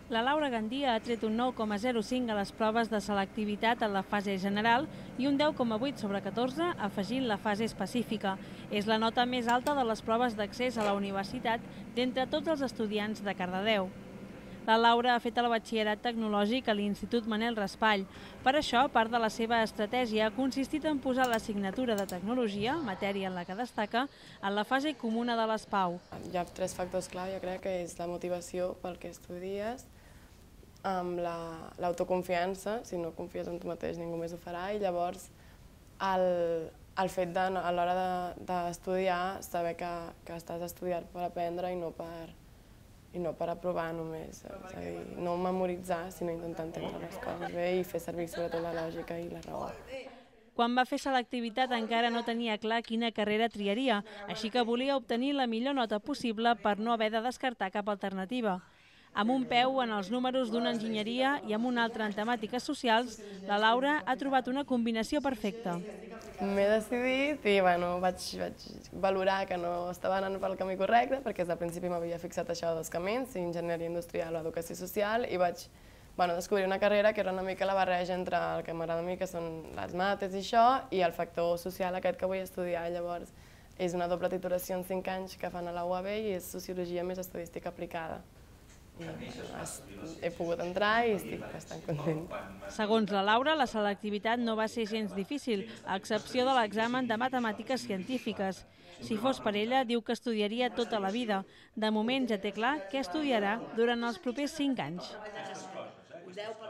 La Laura Gandia ha tret un 9,05 a les proves de selectivitat en la fase general i un 10,8 sobre 14 afegint la fase específica. És la nota més alta de les proves d'accés a la universitat d'entre tots els estudiants de Cardedeu. La Laura ha fet el batxillerat tecnològic a l'Institut Manel Raspall. Per això, part de la seva estratègia ha consistit en posar l'assignatura de tecnologia, matèria en la que destaca, en la fase comuna de les PAU. Hi ha 3 factors clau, jo crec que és la motivació pel que estudies, amb l'autoconfiança, si no confies en tu mateix ningú més ho farà, i llavors el fet de, a l'hora d'estudiar, saber que estàs estudiant per aprendre i no per aprovar només, és a dir, no memoritzar, sinó intentar entendre les coses bé i fer servir sobretot la lògica i la raó. Quan va fer selectivitat encara no tenia clar quina carrera triaria, així que volia obtenir la millor nota possible per no haver de descartar cap alternativa. Amb un peu en els números d'una enginyeria i amb un altre en temàtiques socials, la Laura ha trobat una combinació perfecta. M'he decidit i vaig valorar que no estava anant pel camí correcte, perquè des del principi m'havia fixat això de 2 camins, enginyeria industrial o educació social, i vaig descobrir una carrera que era una mica la barreja entre el que m'agrada a mi, que són les mates i això, i el factor social aquest que vull estudiar. Llavors, és una doble titulació en 5 anys que fan a la UAB i és Sociologia més Estadística Aplicada. He pogut entrar i estic bastant contenta. Segons la Laura, la selectivitat no va ser gens difícil, a excepció de l'examen de matemàtiques científiques. Si fos per ella, diu que estudiaria tota la vida. De moment ja té clar què estudiarà durant els propers 5 anys.